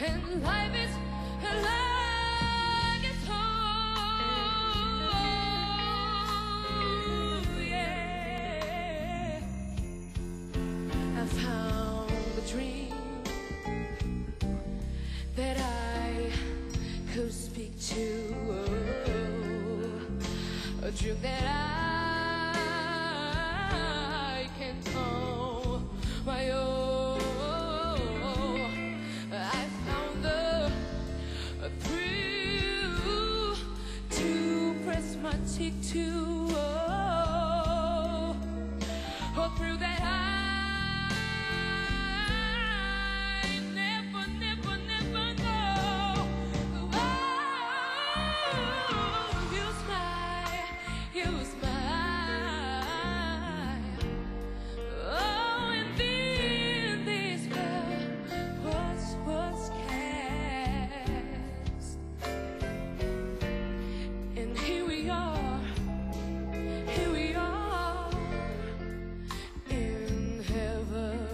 and life is like it's home. Yeah, I found a dream that I could speak to, a dream that I can call my own. I found the thrill to press my cheek to, a thrill that I never know. Oh, you smile. Oh, and then this spell was cast, and here we are in heaven.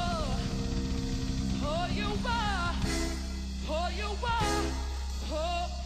For you are,